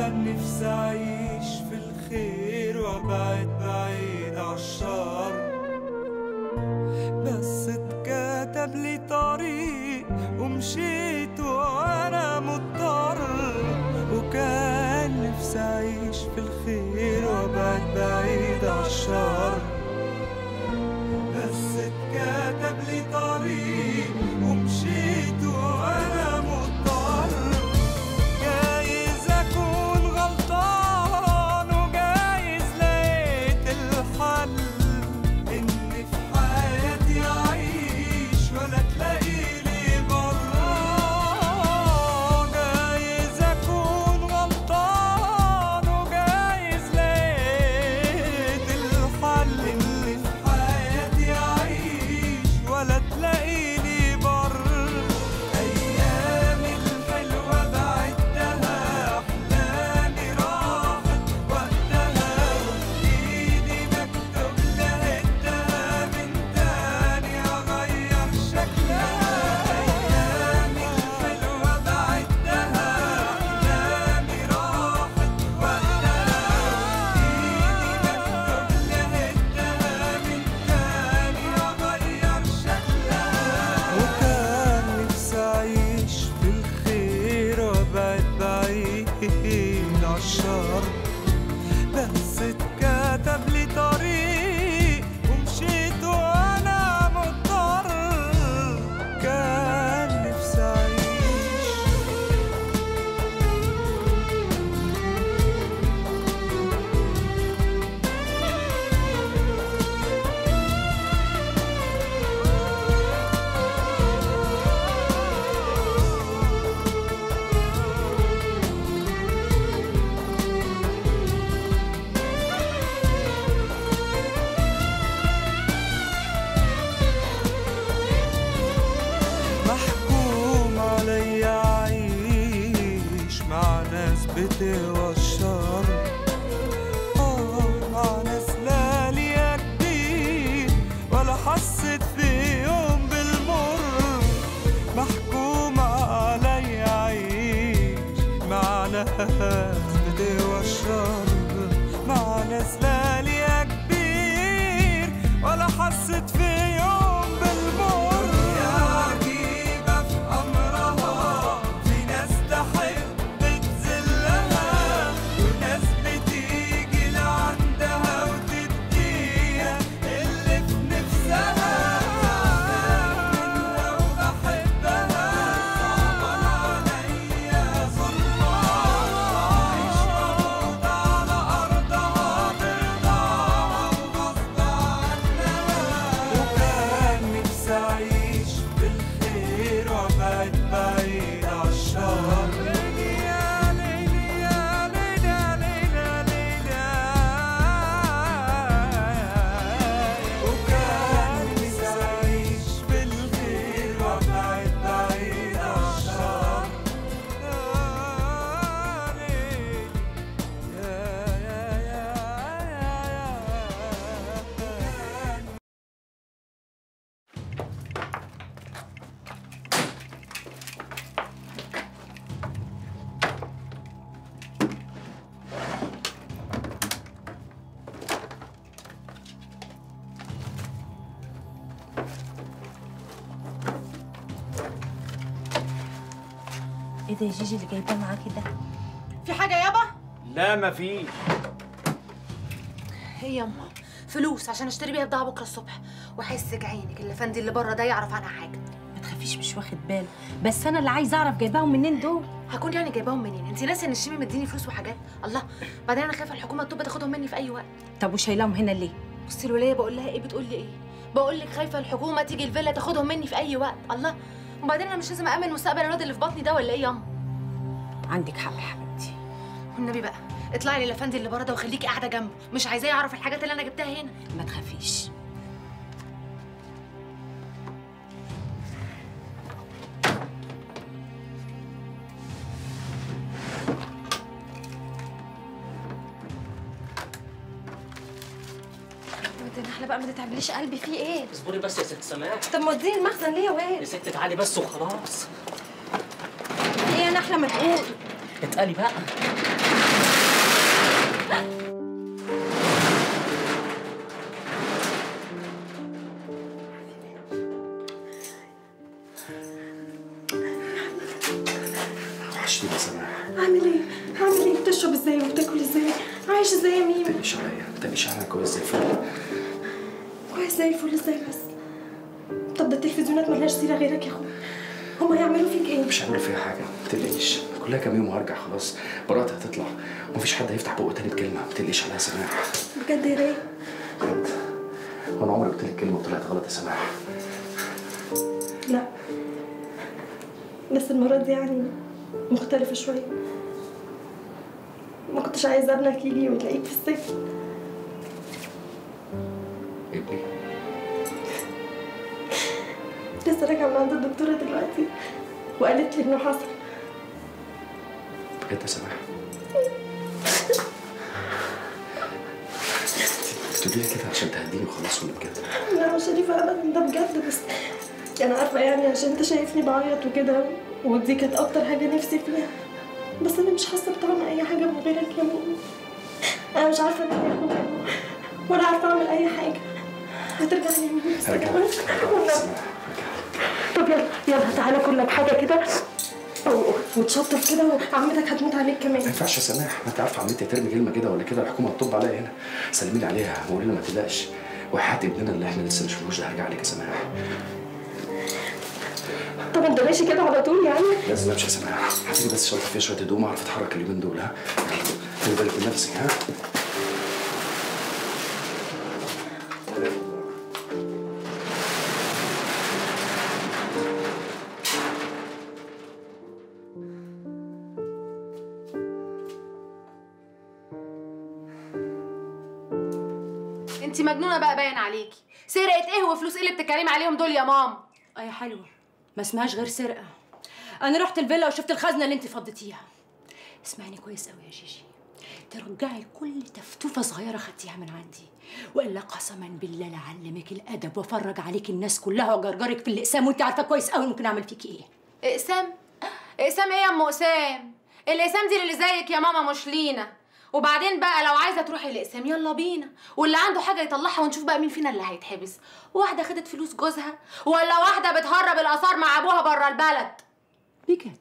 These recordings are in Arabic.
وكان نفسي أعيش في الخير وأبعد بعيد عالشر، بس اتكتب لي طريق ومشيت وأنا مضطر. وكان نفسي أعيش في الخير وأبعد بعيد عالشر، بس اتكتب لي طريق ومشيت وأنا مضطر. جايز أكون غلطان وجايز لقيت الحل، إن في حياتي أعيش ولا تلاقيلي برا. جايز أكون غلطان وجايز لقيت الحل، إن في حياتي أعيش ولا تلاقيلي بر. أيامي الحلوة بعدها، أحلامي راحت وقتها، وإيدي مكتوب لقيتها من تاني أغير شكلها. أيامي الحلوة بعدها، أحلامي راحت وقتها، وإيدي مكتوب لقيتها من تاني أغير شكلها. وكان نفسي أعيش في الخير وأبعد بعيد عالشر، بس اتكتب لي طريق ومشيت وأنا مضطر. كان نفسي أعيش. محكوم عليا أعيش مع ناس بتهوى الشر، مع ناس لا ليا كتير ولا حسيت في يوم بالمر. محكوم عليا أعيش مع ناس بتهوى الشر، مع ناس لا ليا كبير ولا حسيت في يوم بالمر. يا عجيبة في أمرها، في ناس تحب تذلها، وناس بتيجي لعندها وتديها اللي في نفسها. منها وبحبها، صعبان عليا ظلمها، عيش موجود على أرضها برضاها وغصب عنها. وكان نفسي أعيش بالخير وأبعد بعيد عالشر. ليلي يا ليلي يا ليلي يا ليلي يا ليلي. وكان نفسي أعيش بالخير وأبعد بعيد عالشر. يا ليلي يا ايه ده يا جيجي اللي جايباه معاكي ده؟ في حاجة يابا؟ لا مفيش. هي يما فلوس عشان اشتري بيها بضاعة بكرة الصبح، وحسك عينك الافندي اللي بره ده يعرف عنها حاجة. ما تخافيش مش واخد باله، بس انا اللي عايزه اعرف جايباهم منين دول. هكون يعني جايباهم منين؟ انت ناسيه ان الشيمي مديني فلوس وحاجات؟ الله، بعدين انا خايفة الحكومة تبقى تاخدهم مني في اي وقت. طب وشايلاهم هنا ليه؟ بصي الولاية بقول لها ايه بتقول لي ايه؟ بقول لك خايفة الحكومة تيجي الفيلا تاخدهم مني في اي وقت. الله، وبعدين انا مش لازم امن مستقبل الواد اللي في بطني ده ولا ايه ياما؟ عندك حق يا حبيبتي. والنبي بقى اطلعي لي الافندي اللي بره ده وخليكي قاعدة جنبه، مش عايزاه يعرف الحاجات اللي انا جبتها هنا. ما تخافيش. نحلة بقى ما تتعبليش قلبي، في ايه؟ اصبري بس يا ست سماح. طب ما وديني المخزن ليه يا واد؟ يا ست تعالي بس وخلاص. في ايه يا نحلة ما تقول؟ اتقلي بقى. وحشتيني يا سماح. اعمل ايه؟ هعمل ايه؟ بتشرب ازاي وبتاكل ازاي؟ عايش ازاي يا ميمو؟ متقلقيش عليا، متقلقيش عليا، كويس زي الفل. كويس زي الفل ازاي بس؟ طب ده التلفزيونات ملهاش سيره غيرك يا اخويا. هما هيعملوا فيك ايه؟ مش هيعملوا فيها حاجه، متقلقيش، كلها كام يوم وهرجع خلاص، براءتي هتطلع ومفيش حد هيفتح بقه تاني بكلمه، متقلقيش عليا يا سماح. بجد يا رايق؟ بجد. وانا عمري قلت لك كلمه وطلعت غلط يا سماح؟ لا، بس المره دي يعني مختلفه شويه. ما كنتش عايزه ابنك يجي ويلاقيك في السجن. ابني؟ لسه راجعه من عند الدكتوره دلوقتي وقالت لي انه حصل. بجد يا سماح؟ بتقولي لي كده عشان تهديني وخلاص ولا بجد؟ لا مش شريفه ابدا، ده بجد. بس انا عارفه يعني عشان انت شايفني بعيط وكده، ودي كانت اكتر حاجه نفسي فيها. بس انا مش حاسه بطعم اي حاجه من غيرك يا مؤمن. انا مش عارفه انام يا اخويا ولا عارفه اعمل اي حاجه. هترجع لي يا مؤمن؟ هرجع. طب يلا يلا تعالى كل لك حاجه كده وتشطف كده، وعمتك هتموت عليك كمان. ما ينفعش يا سماح، ما انت عارفه عمتي ترمي كلمه كده ولا كده الحكومه هتطب عليا هنا. سلمي لي عليها وقولي لها ما تقلقش، وحياه ابننا اللي احنا لسه ما شفناهوش ده هرجع عليك يا سماح. طب انت ماشي كده على طول يعني؟ لازم امشي يا سماح، هاتي لي بس شنطه فيها شويه هدوم اعرف اتحرك اليومين دول. ها خلي بالك من نفسك. ها انت مجنونه بقى باين عليكي. سرقه ايه وفلوس ايه اللي بتتكلمي عليهم دول يا ماما؟ يا حلوه، ما اسمهاش غير سرقه. انا رحت الفيلا وشفت الخزنه اللي انت فضيتيها. اسمعيني كويس قوي يا جيجي، ترجعي كل تفتوفه صغيره خدتيها من عندي، والا قسما بالله لعلمك الادب وافرج عليك الناس كلها وجرجرك في الاقسام، وانت عارفه كويس قوي ممكن اعمل فيكي ايه. اقسام؟ اقسام ايه يا ام اقسام؟ الاقسام دي اللي زيك يا ماما مش لينا. وبعدين بقى لو عايزه تروحي الاقسام يلا بينا، واللي عنده حاجه يطلعها ونشوف بقى مين فينا اللي هيتحبس. واحده خدت فلوس جوزها ولا واحده بتهرب الاثار مع ابوها بره البلد؟ بجد؟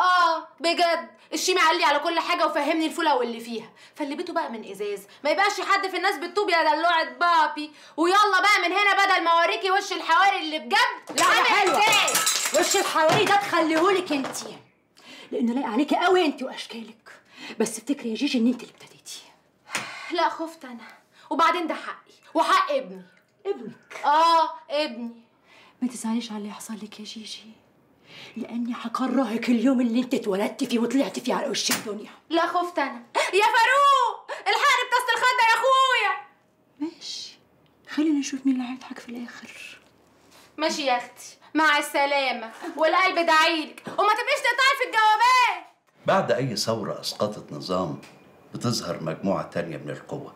بجد. الشيمي قال لي على كل حاجه وفهمني الفوله واللي فيها، فاللي بيته بقى من ازاز ما يبقاش حد في الناس بتطوب يا دلوعه بابي. ويلا بقى من هنا بدل ما اوريكي وش الحواري اللي بجد. لا يا حلوه، وش الحواري ده تخليهولك انت، لانه لايق عليكي قوي انت واشكالك. بس افتكري يا جيجي ان انت اللي ابتديتي. لا خفت انا، وبعدين ده حقي وحق ابني. ابنك؟ ابني. ما تزعليش على اللي يحصل لك يا جيجي، لاني هكرهك اليوم اللي انت اتولدتي فيه وطلعتي فيه على وش الدنيا. لا خفت انا. يا فاروق الحقني بطاسه الخده يا اخويا. ماشي، خلينا نشوف مين اللي هيضحك في الاخر. ماشي يا اختي، مع السلامه، والقلب دعيلك، وما تبقيش تقطعي في الجوابات. بعد أي ثورة أسقطت نظام بتظهر مجموعة تانية من القوى،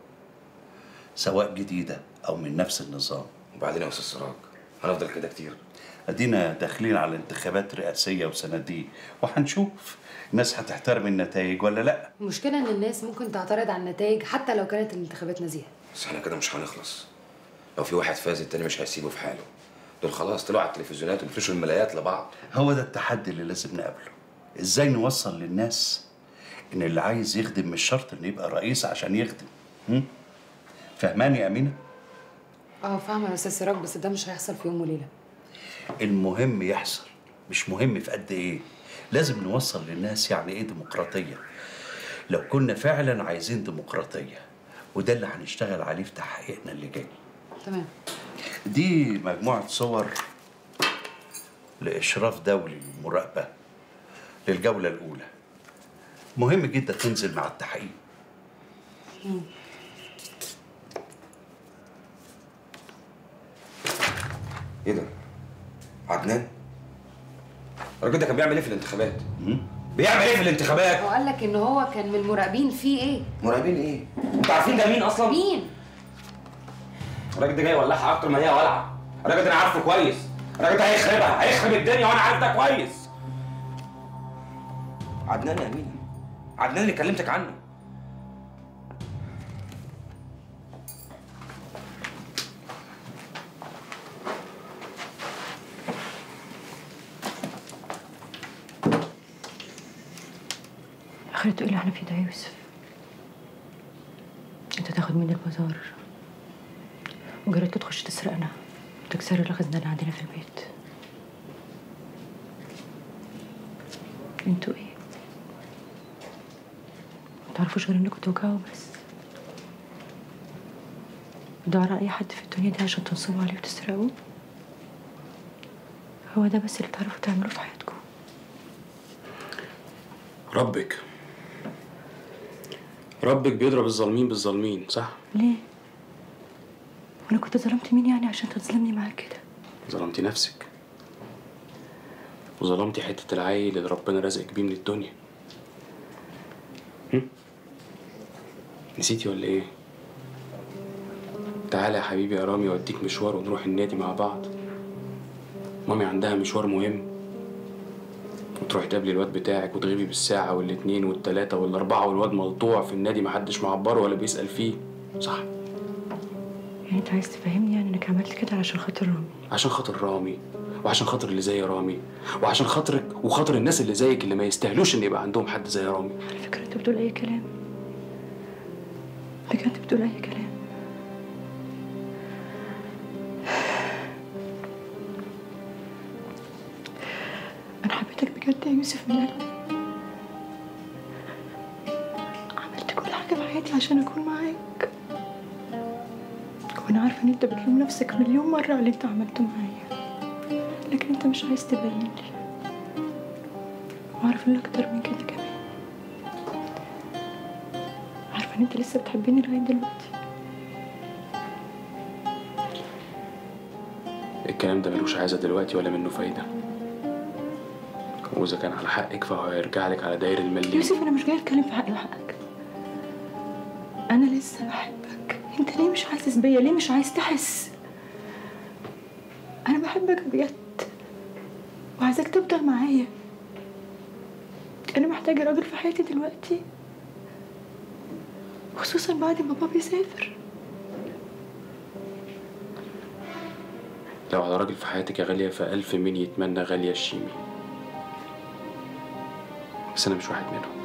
سواء جديدة أو من نفس النظام. وبعدين يا أستاذ سراج هنفضل كده كتير؟ أدينا داخلين على انتخابات رئاسية وسنادية، وهنشوف الناس هتحترم النتائج ولا لأ. المشكلة إن الناس ممكن تعترض على النتائج حتى لو كانت الانتخابات نزيهة. بس احنا كده مش هنخلص. لو في واحد فاز التاني مش هيسيبه في حاله. دول خلاص طلعوا على التلفزيونات وبيفرشوا الملايات لبعض. هو ده التحدي اللي لازم نقابله. إزاي نوصل للناس إن اللي عايز يخدم مش شرط إنه يبقى رئيس عشان يخدم. فهماني يا أمينة؟ فاهمة يا أستاذ سراج، بس ده مش هيحصل في يوم وليلة. المهم يحصل، مش مهم في قد إيه. لازم نوصل للناس يعني إيه ديمقراطية. لو كنا فعلا عايزين ديمقراطية، وده اللي هنشتغل عليه في تحقيقنا اللي جاي. تمام. دي مجموعة صور لإشراف دولي للمراقبة للجولة الأولى. مهم جدا تنزل مع التحقيق. ايه ده؟ عدنان؟ الراجل ده كان بيعمل ايه في الانتخابات؟ بيعمل ايه في الانتخابات؟ هو قال لك إن هو كان من المراقبين في إيه؟ مراقبين ايه؟ انتوا عارفين ده مين اصلا؟ مين؟ الراجل ده جاي يولعها اكتر ما هي ولعه. الراجل ده انا عارفه كويس. الراجل ده هيخربها، هيخرب الدنيا وانا عارف ده كويس. عدنان يا امينه، عدنان اللي كلمتك عنه. انت تاخد مني البازار وجريتك تخش تسرقنا وتكسر الخزنة اللي عندنا في البيت. انتوا ايه؟ ما تعرفوش غير انكم توجعوا بس. بتدوروا على اي حد في الدنيا دي عشان تنصبوا عليه وتسرقوه. هو ده بس اللي بتعرفوا تعملوه في حياتكم. ربك بيضرب الظالمين بالظالمين، صح؟ ليه؟ وانا كنت ظلمت مين يعني عشان تظلمني معاك كده؟ ظلمتي نفسك وظلمتي حتة العيل اللي ربنا رزقك بيه من الدنيا. نسيتي ولا ايه؟ تعالى يا حبيبي يا رامي اوديك مشوار ونروح النادي مع بعض. مامي عندها مشوار مهم، وتروح تقابلي الواد بتاعك وتغيبي بالساعة والاتنين والتلاتة والأربعة والواد ملطوع في النادي محدش معبره ولا بيسأل فيه، صح؟ يعني انت عايز تفهمني يعني انك عملت كده عشان خاطر رامي؟ عشان خاطر رامي وعشان خاطر اللي زي رامي وعشان خاطرك وخاطر الناس اللي زيك اللي ما يستاهلوش ان يبقى عندهم حد زي رامي. على فكرة انت بتقول اي كلام، بجد بتقول اي كلام. انا حبيتك بجد يا يوسف من قلبي. عملت كل حاجة في حياتي عشان اكون معاك، وانا عارفة ان انت بتلوم نفسك مليون مرة على اللي انت عملته معايا، لكن انت مش عايز تبين لي. وعارفة اللي اكتر من كده كمان، عارفة ان انت لسه بتحبيني لغاية دلوقتي. الكلام ده ملوش عايزة دلوقتي ولا منه فايدة، وإذا كان على حقك فهو هيرجع لك على داير المليون. يوسف أنا مش جاي أتكلم في حقي وحقك، أنا لسه بحبك. أنت ليه مش حاسس بيا؟ ليه مش عايز تحس؟ أنا بحبك بجد وعايزاك تفضل معايا. أنا محتاجة راجل في حياتي دلوقتي، خصوصا بعد ما بابا يسافر. لو على راجل في حياتك يا غالية فألف مين يتمنى غالية الشيمي، بس أنا مش واحد منهم.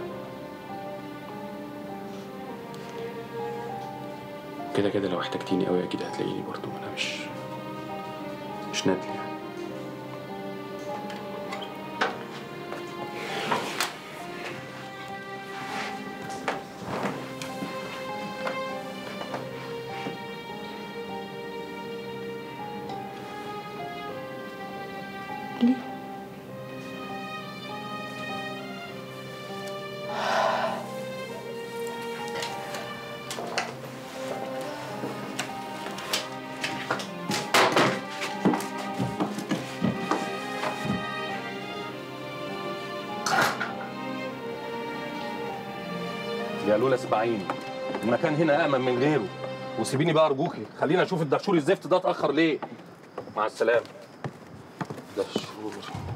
كده كده لو احتجتيني قوي أكيد هتلاقيني برضو، أنا مش ندل يعني. ليه؟ يا لولا اسمعيني، المكان هنا أأمن من غيره، وسيبيني بقى أرجوكي، خلينا نشوف الدهشور الزفت ده اتأخر ليه؟ مع السلامة. دهشور.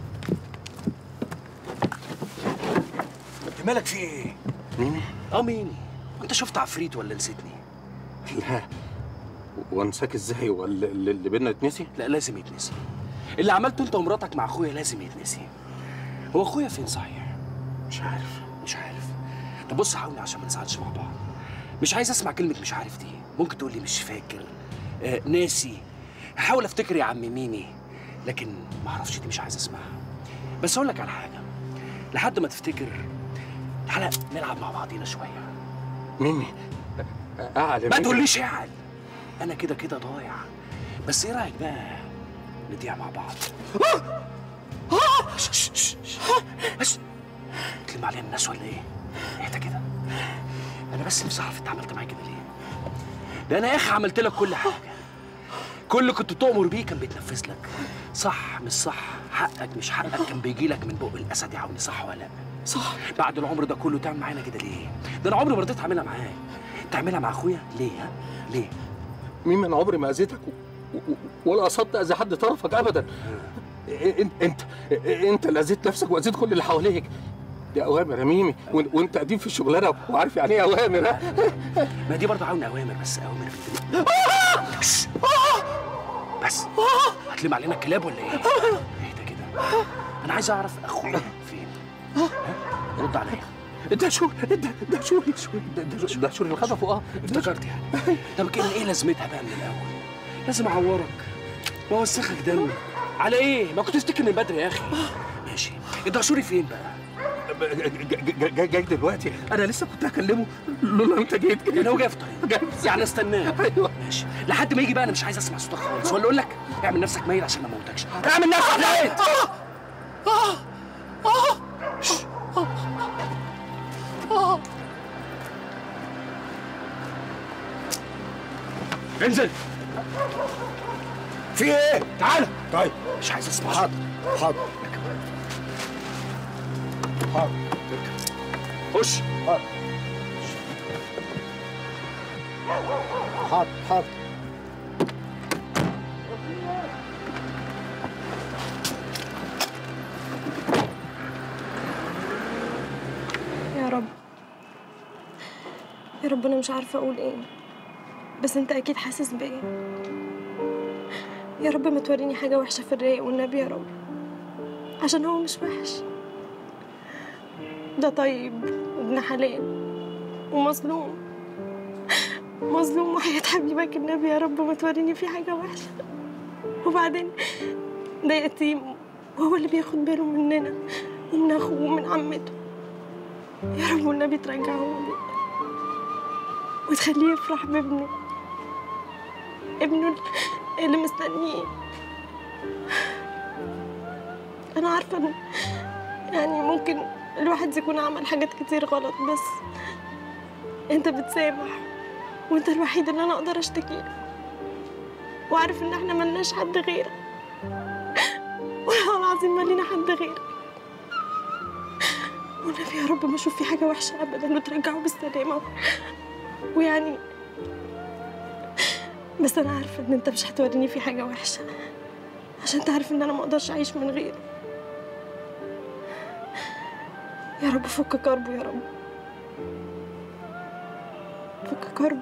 انت مالك في ايه؟ مين؟ مين؟ وانت شفت عفريت ولا نسيتني؟ لا، وانساك ازاي؟ ولا اللي بينا يتنسي؟ لا لازم يتنسي. اللي عملته انت ومراتك مع اخويا لازم يتنسي. هو اخويا فين صحيح؟ مش عارف. طب بص حاولني عشان ما نزعلش مع بعض. مش عايز اسمع كلمة مش عارف دي، ممكن تقول لي مش فاكر، ناسي. هحاول افتكر يا عم ميمي، لكن ما اعرفش دي مش عايز اسمعها. بس اقول لك على حاجة، لحد ما تفتكر تعالى نلعب مع بعضينا شوية. ميمي قاعد ما تقوليش قاعد، انا كده كده ضايع. بس ايه رايك بقى نضيع مع بعض؟ بس تلم علينا الناس ولا ايه؟ اهدى كده. انا بس نفسي اعرف انت عملت معايا كده ليه؟ ده انا يا اخي عملت لك كل حاجه، كل اللي كنت تؤمر بيه كان بيتنفذ لك. صح مش صح، حقك مش حقك كان بيجي لك من بق الاسد يا عوني، صح ولا لا؟ صح. بعد العمر ده كله تعمل معانا كده ليه؟ ده انا عمري ما رضيت اعملها معاك، تعملها مع اخويا ليه؟ ها؟ ليه؟ ميمي انا عمري ما اذيتك ولا قصدت اذي حد طرفك ابدا. انت اللي اذيت نفسك واذيت كل اللي حواليك. دي اوامر يا ميمي، وانت قديم في الشغلانه وعارف يعني ايه اوامر. ها؟ ما دي برضه عاوزة اوامر، بس اوامر بس هتلم علينا الكلاب ولا ايه؟ اهدى كده، انا عايز اعرف اخويا فين. رد عليا. الدهشوري اللي خطفه. افتكرت يعني. طب كده ايه لازمتها بقى من الاول؟ لازم اعورك واوسخك دم على ايه؟ ما كنت تفتكر من بدري يا اخي. ماشي، الدهشوري فين بقى؟ جاي دلوقتي. انا لسه كنت هكلمه لولا انت جيت كده. يعني هو جاي في طريق يعني استناه. ايوه ماشي لحد ما يجي بقى. انا مش عايز اسمع صوتك خالص. ولا اقول لك اعمل نفسك ميت عشان ما اموتكش. اعمل نفسك ميت. انزل. في ايه؟ تعالى. طيب مش عايز اسمع. حاضر حاضر حاضر. خش. حاضر حاضر. يا رب يا رب، انا مش عارفه اقول ايه، بس انت اكيد حاسس بيا. يا رب ما توريني حاجه وحشه في الرايق والنبي يا رب، عشان هو مش وحش، ده طيب وابن حلال ومظلوم وحياة حبيبك النبي يا رب ما توريني فيه حاجه وحشه. وبعدين ده يتيم وهو اللي بياخد باله مننا ومن اخوه ومن عمته. يا رب والنبي ترجعه لي وتخليه يفرح بابنه اللي مستنيه. انا عارفه ان يعني ممكن الواحد يكون عمل حاجات كتير غلط، بس انت بتسامح وانت الوحيد اللي انا اقدر اشتكيه، وعارف ان احنا ملناش حد غيرك، والله العظيم ما لينا حد غيرك. والنبي يا رب ما اشوف فيه حاجه وحشه ابدا وترجعه بالسلامه. ويعني بس انا عارفه ان انت مش هتوريني فيه حاجه وحشه، عشان انت عارف ان انا ما اقدرش اعيش من غيره. يا رب فك كربه يا رب، فك كربه.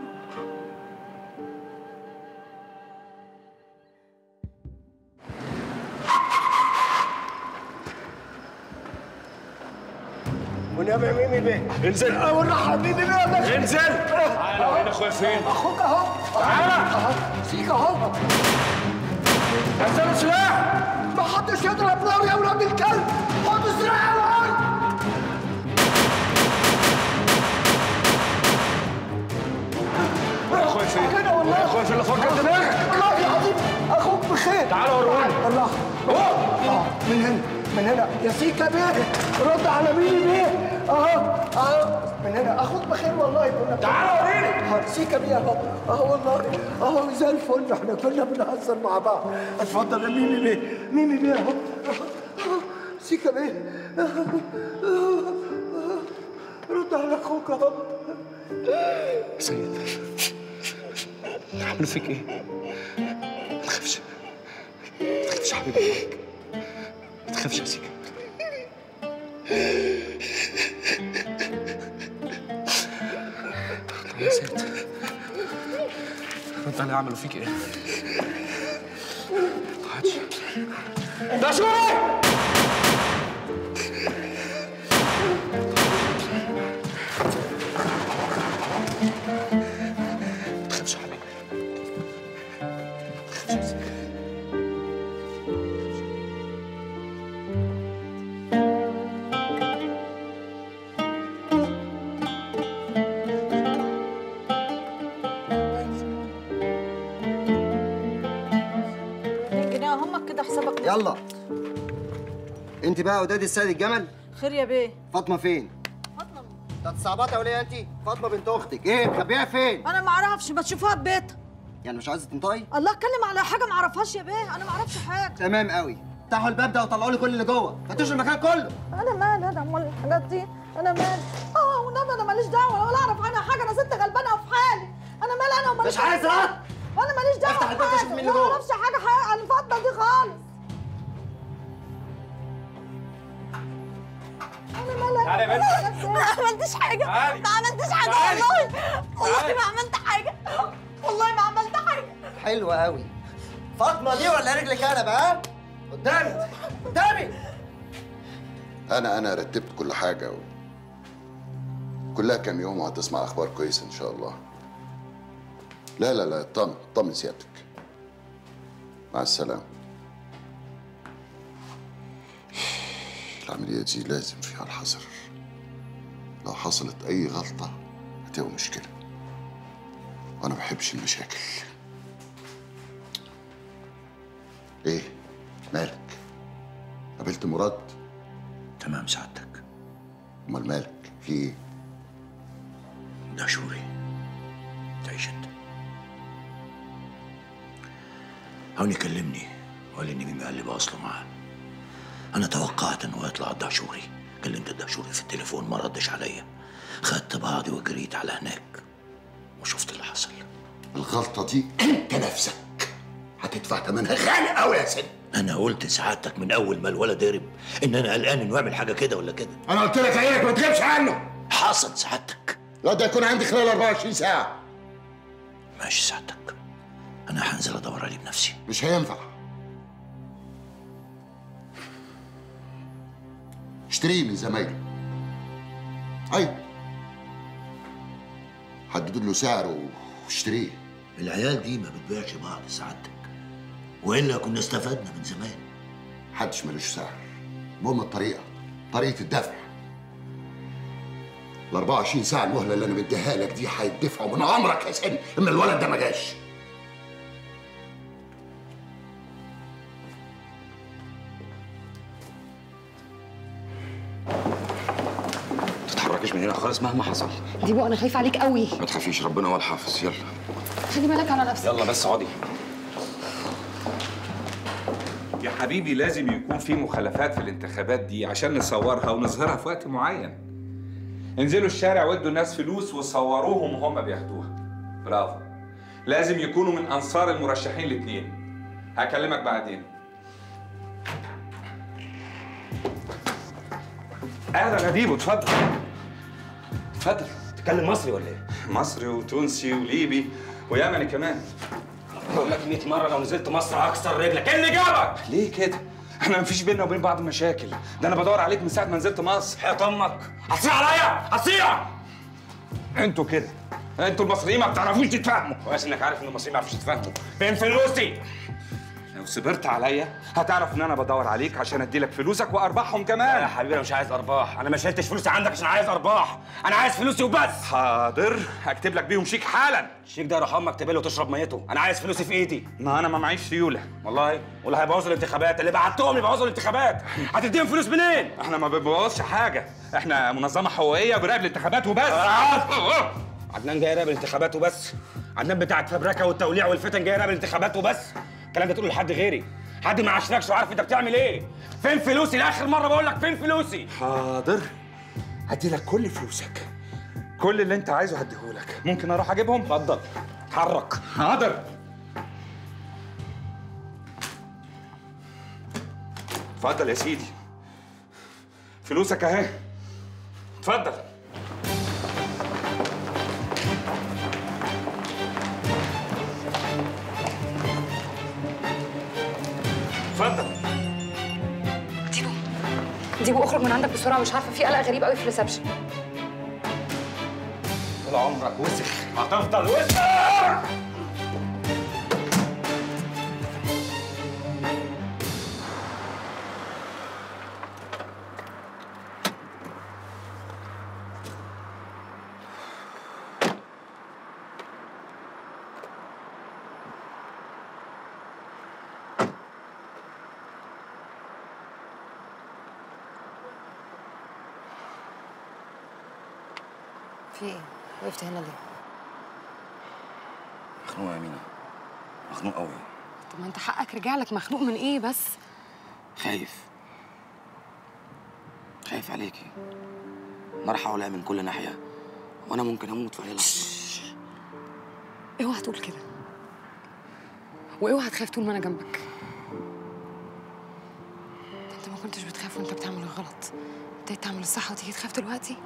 والنبي ميمي بيه انزل. والله حبيبي بيه يا باشا انزل. تعالى وين اخويا فين؟ اخوك اهو. تعالى اهو فيك اهو. نزلوا سلاح. ما حدش يضرب نار يا ولاد الكلب. خدوا سلاح يا ولاد. اخويا فين؟ اخويا فين اللي فكر دماغك؟ والله العظيم اخوك بخير. تعالى وروني. الله من هنا يا سيكا بيه. رد على ميمي بيه. اهو من هنا اخوك بخير والله. تعالى وريني. سيكا بيه اهو والله اهو زي الفل. احنا كنا بنهزر مع بعض. اتفضل يا ميمي بيه. ميمي بيه اهو. سيكا بيه رد على اخوك اهو. سيد عملوا فيك ايه؟ ما تخافش يا حبيبي، ما تخافش يا سيكا. يا سيد رد علي، عملوا فيك ايه؟ ما ده شوري. يلا انت بقى وداد السيد الجمل. خير يا بيه. فاطمه فين؟ فاطمه انت هتصعبطها ولا انت؟ فاطمه بنت اختك ايه مخبيها فين؟ انا ما اعرفش، ما تشوفها في بيتها. يعني مش عايزه تنطقي؟ الله اتكلم على حاجه ما اعرفهاش يا بيه، انا ما اعرفش حاجه. تمام قوي، افتحوا الباب ده وطلعوا لي كل اللي جوه، فتشوا المكان كله. انا مالي انا امال الحاجات دي؟ انا مالي؟ والنبي انا ماليش دعوه ولا اعرف عنها حاجه، انا ست غلبانه وفي حالي. انا مالي انا وماليش. مش عايز رد. وانا ماليش دعوه. افتح الباب ده شوف مين اللي جوه. ما اعرفش حاجه عن الفضه دي خالص. تعالي يا بنت. ما عملتش حاجة. ما عملتش حاجة والله ما عملت حاجة. والله ما عملت حاجة. حلوة قوي. فاطمة دي ولا رجلك انا بقى؟ قدامي. انا رتبت كل حاجة كلها كام يوم وهتسمع اخبار كويسه ان شاء الله. لا لا لا، اطمن سيادتك. مع السلامه. العمليه دي لازم فيها الحذر، لو حصلت اي غلطه هتبقى مشكله، وانا ما بحبش المشاكل. ايه مالك؟ قابلت مراد؟ تمام سعادتك. امال مالك؟ في ايه؟ دهشوري تعيش انت. هوني كلمني وقال لي ان ميمي قال لي بوصله معاه. انا توقعت انه يطلع الدهشوري. كلمت الدهشوري في التليفون ما ردش عليا. خدت بعضي وجريت على هناك وشفت اللي حصل. الغلطه دي انت نفسك هتدفع ثمنها غالي قوي يا سيدي. انا قلت لسعادتك من اول ما الولد هرب ان انا قلقان انه يعمل حاجه كده ولا كده. انا قلت لك عينك ما تغيبش عنه. حصل سعادتك. الواد ده يكون عندي خلال 24 ساعه. ماشي سعادتك، انا هنزل ادور عليه بنفسي. مش هينفع. اشتريه من زمايله. ايوه، حددوا له سعر واشتريه. العيال دي ما بتبيعش بعض سعادتك، والا كنا استفدنا من زمان. محدش ملوش سعر، المهم طريقه الدفع. ال 24 ساعه المهله اللي انا مديها لك دي هيدفعوا من عمرك يا سيدي اما الولد ده ما جاش. من هنا خالص مهما حصل. ديبو انا خايفه عليك قوي. ما تخافيش، ربنا هو الحافظ. يلا خلي بالك على نفسك. يلا بس اقعدي. يا حبيبي لازم يكون في مخالفات في الانتخابات دي عشان نصورها ونظهرها في وقت معين. انزلوا الشارع وادوا الناس فلوس وصوروهم وهم بياخدوها. برافو. لازم يكونوا من انصار المرشحين الاثنين. هكلمك بعدين. اهلا يا ديبو، اتفضل. اتفضل. تتكلم مصري ولا ايه؟ مصري وتونسي وليبي ويمني كمان. بقول لك 100 مره لو نزلت مصر هكسر رجلك. ايه اللي جابك؟ ليه كده؟ احنا مفيش بيننا وبين بعض مشاكل، ده انا بدور عليك من ساعه ما نزلت مصر. حياة امك هتصيع عليا، هتصيع. انتوا كده، انتوا المصريين ما بتعرفوش تتفاهموا. كويس انك عارف ان المصريين ما بيعرفوش يتفاهموا. فين فلوسي؟ لو صبرت عليا هتعرف ان انا بدور عليك عشان اديلك فلوسك وارباحهم كمان. يا حبيبي انا مش عايز ارباح، انا ما شلتش فلوسي عندك عشان عايز ارباح، انا عايز فلوسي وبس. حاضر، هكتب لك بيهم شيك حالا. الشيك ده يروح امك تبله وتشرب ميته، انا عايز فلوسي في ايدي. ما انا ما معيش سيوله. والله والله هيبوظوا الانتخابات، اللي بعتهم يبوظوا الانتخابات. هتديهم فلوس منين؟ احنا ما بنبوظش حاجه، احنا منظمه حقوقيه براقب الانتخابات وبس. عدنان جاي يراقب الانتخابات وبس. عدنان بتاع الفبركه والتوليع والفتن جاي يراقب الانتخابات وبس. الكلام ده تقوله لحد غيري، حد ما عاشركش وعارف انت بتعمل ايه. فين فلوسي؟ لاخر مره بقول لك فين فلوسي؟ حاضر، هديلك كل فلوسك، كل اللي انت عايزه هديهولك. ممكن اروح اجيبهم؟ اتفضل اتحرك. حاضر. اتفضل يا سيدي، فلوسك اهي. اتفضل. اتفضل. ديبو اخرج من عندك بسرعه، مش عارفه في قلق غريب قوي في الريسبشن. طول عمرك وسخ، هتفضل وسخ. في ايه؟ وقفت هنا ليه؟ مخنوق يا مينا، مخنوق قوي. طب ما انت حقك رجع لك. مخنوق من ايه بس؟ خايف عليكي. نار حواليا من كل ناحيه وانا ممكن اموت في اي لحظه. اوعى تقول كده، واوعى تخاف طول ما انا جنبك. انت ما كنتش بتخاف وانت بتعمل الغلط، ابتديت تعمل الصح وتيجي تخاف دلوقتي.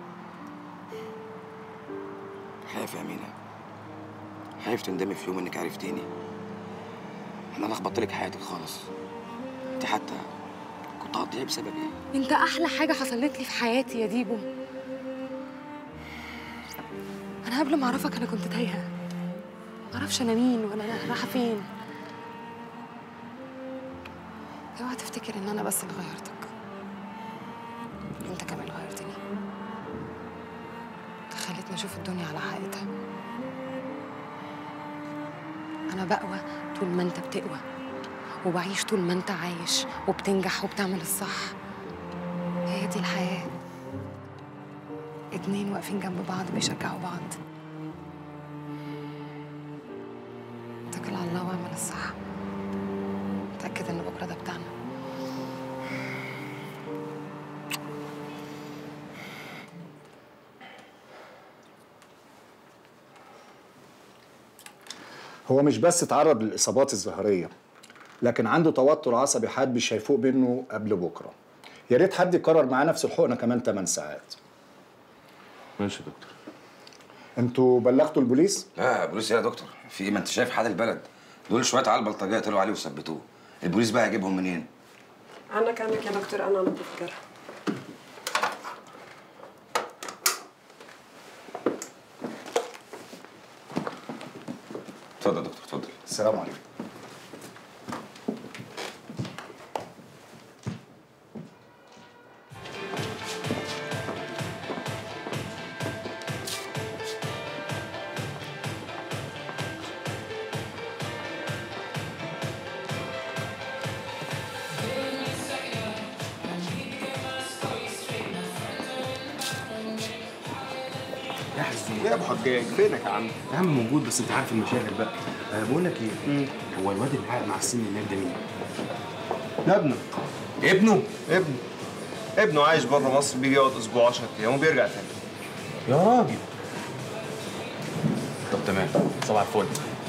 خايف يا مينا، خايف تندمي في يوم انك عرفتيني. انا لخبطت لك حياتك خالص. انت حتى كنت هتضيعي بسبب ايه؟ انت احلى حاجه حصلت لي في حياتي يا ديبو. انا قبل ما اعرفك انا كنت تايهه، معرفش انا مين ولا انا رايحه فين. اوعى تفتكر ان انا بس اللي غيرتك، انت كمان غيرتني، خليتني اشوف الدنيا على حقيقتها. انا بقوى طول ما انت بتقوى، وبعيش طول ما انت عايش وبتنجح وبتعمل الصح. هي دي الحياه، اتنين واقفين جنب بعض بيشجعوا بعض. اتكل على الله واعمل الصح، متأكد ان بكره ده بتاعنا. هو مش بس اتعرض للإصابات الظاهرية، لكن عنده توتر عصبي حاد مش هيفوق منه قبل بكرة. يا ريت حد يكرر معاه نفس الحقنة كمان 8 ساعات. ماشي يا دكتور. انتوا بلغتوا البوليس؟ لا بوليس ايه يا دكتور؟ في ايه؟ ما انت شايف حال البلد، دول شويه عيال بلطجيه طلعوا عليه وثبتوه. البوليس بقى هيجيبهم منين؟ عنك يا دكتور، انا نضيف الجرح. اتفضل يا دكتور اتفضل. السلام عليكم. يا حزين يا ابو حجاج فينك يا عم؟ يا عم موجود بس انت عارف المشاغل بقى. بقول لك ايه؟ هو الواد اللي قاعد مع السن هناك ده مين؟ ده ابنه. ابنه؟ ابنه عايش بره مصر، بيجي يقعد اسبوع 10 ايام وبيرجع تاني. يا راجل. طب تمام، صباح الفل.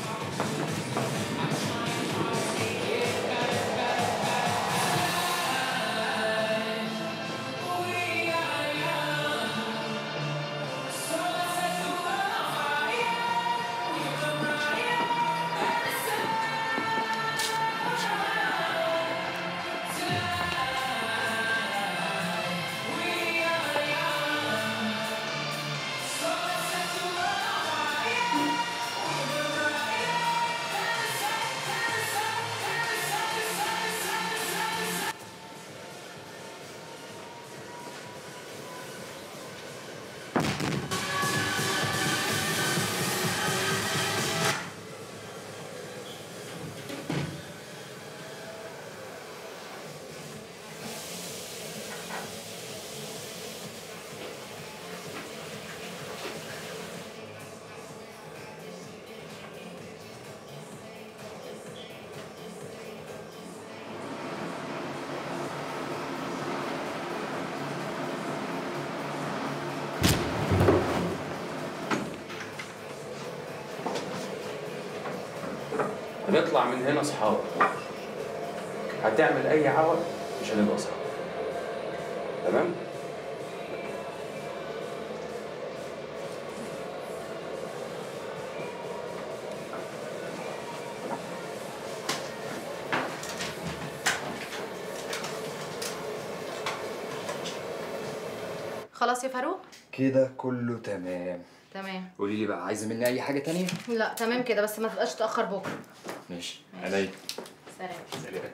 هنطلع من هنا اصحاب. هتعمل اي عوض مش هنبقى اصحاب. تمام؟ خلاص يا فاروق؟ كده كله تمام. تمام. قولي لي بقى، عايزه مني اي حاجه تانية؟ لا تمام كده، بس ما تبقاش تأخر بكره. ماشي عليا. سلام. سلام.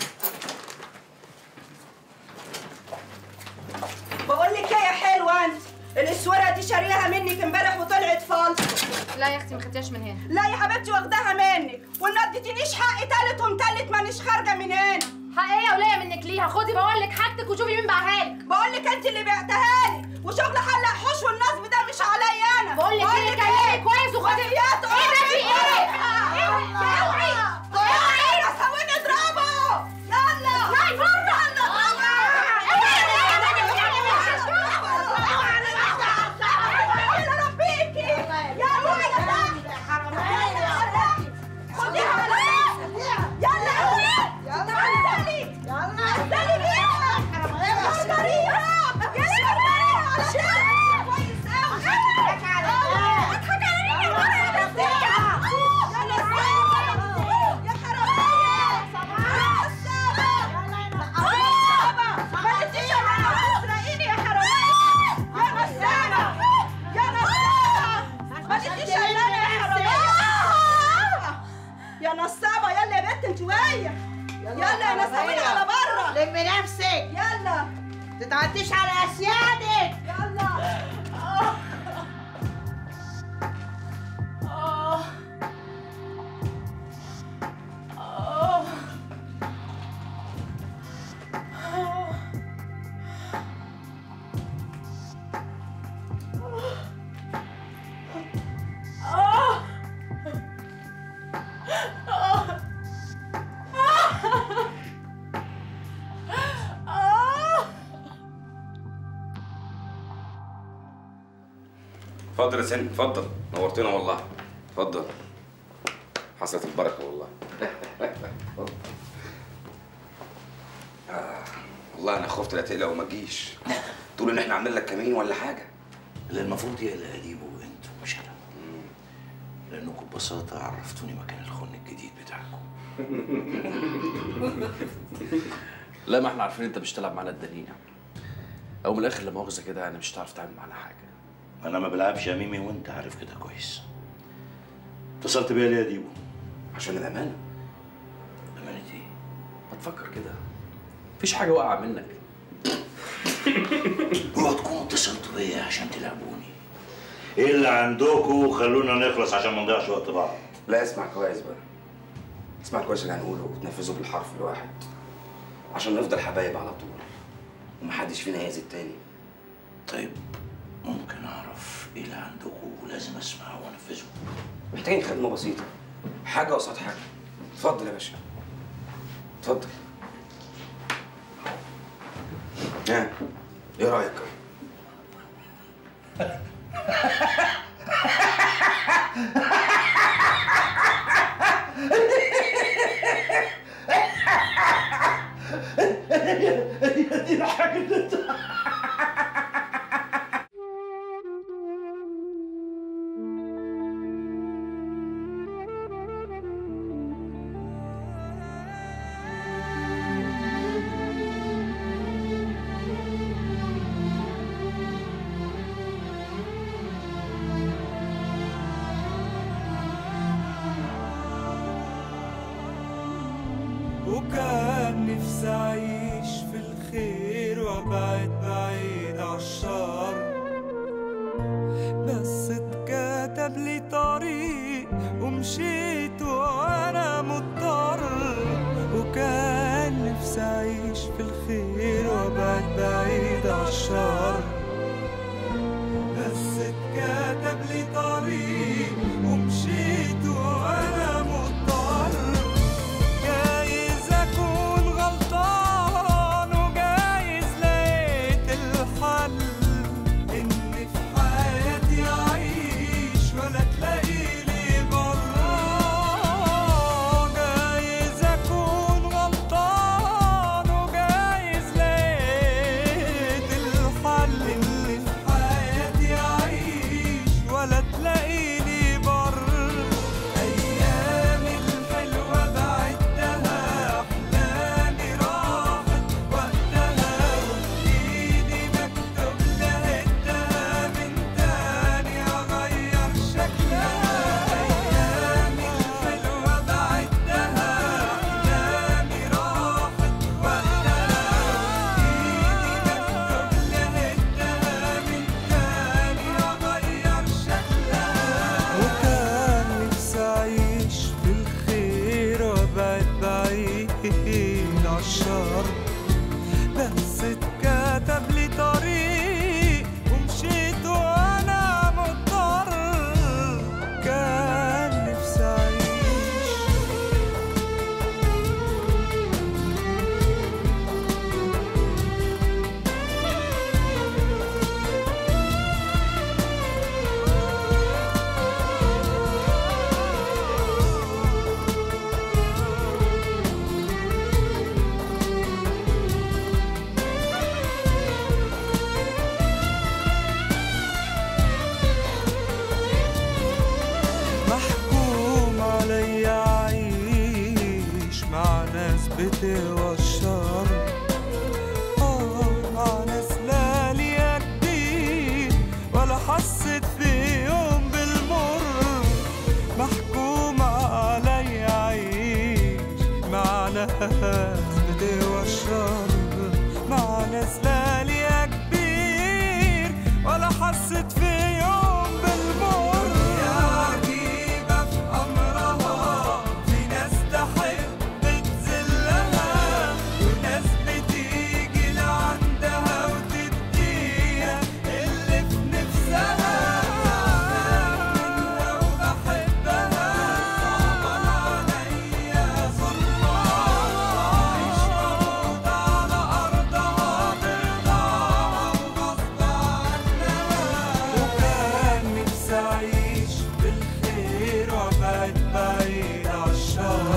بقول لك ايه يا حلوه انت، الاسوره دي شاريها منك امبارح وطلعت فالص. لا يا اختي ما خدتيهاش من هنا. لا يا حبيبتي واخداها منك، وما اديتنيش حقي تالت ومتلت مانيش خارجه من هنا. حق ايه يا وليه منك ليها؟ خدي بقول لك حاجتك وشوفي مين باعها لك. بقول لك انت اللي بعتها لي، وشغل حلق حوش والنصب ده مش عليا انا. بقول لك ايه، كلمي كويس وخدي. ايه ده في ايه؟ اوعي اوعي يا سويني اضربه. يلا لا يفرق. يلا اضربه. يلا ربيكي. يلا خديها يلا انزلي انزلي بيها. اضربيها. كويس قوي. اضحك على شويه. يلا يا نساوين على بره. لمي نفسك. يلا. تتعديش على اسيادك. يلا. اتفضل يا سن، اتفضل، نورتنا والله. اتفضل، حصلت البركه والله. والله انا خفت لا تقلق وما تجيش تقول ان احنا عاملين لك كمين ولا حاجه. اللي المفروض يقلق اديبه انتوا مش انا، لانكم ببساطه عرفتوني مكان الخن الجديد بتاعكم. لا، ما احنا عارفين انت مش تلعب معانا الدنيا، او من الاخر لا مؤاخذه كده يعني مش هتعرف تعمل معانا حاجه. انا ما بلعبش يا ميمي وانت عارف كده كويس. اتصلت بيا ليه يا ديبو؟ عشان الامانه. امانه ايه؟ ما تفكر كده، مفيش حاجه واقعه منك. اوعوا تكونوا اتصلتوا بيا عشان تلعبوني. ايه اللي عندكم؟ خلونا نخلص عشان ما نضيعش وقت بعض. لا اسمع كويس بقى، اسمع كويس اللي هنقوله وتنفذه بالحرف الواحد عشان نفضل حبايب على طول ومحدش فينا يأذي التاني. طيب ممكن اعرف ايه اللي عندكم ولازم اسمعه وانفذه؟ محتاجين خدمه بسيطه، حاجه قصاد حاجه. اتفضل يا باشا، اتفضل. ها ايه رايك؟ دي الحاجه اللي انت وكان نفسي أعيش في الخير وأبعد بعيد عالشر، بس اتكتب لي طريق ومشيت وأنا مضطر. وكان نفسي أعيش في الخير وأبعد بعيد عالشر، بس اتكتب لي طريق ومشيت وأنا مضطر. بس اتكتب لي طريق ومشيت وانا مضطر. كان نفسي اعيش بتوى الشر، مع ناس لا ليا كبير ولا حسيت في يوم بالمر. محكوم عليا عيش شهر